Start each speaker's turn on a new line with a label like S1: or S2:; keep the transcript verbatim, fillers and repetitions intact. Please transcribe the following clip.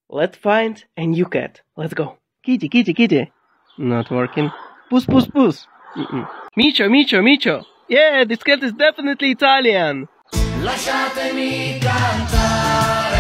S1: Let's find a new cat. Let's go. Kitty, kitty, kitty. Not working. Puss, puss, puss. Mm-mm. Micio, Micio, Micio. Yeah, this cat is definitely Italian. Lasciatemi cantare.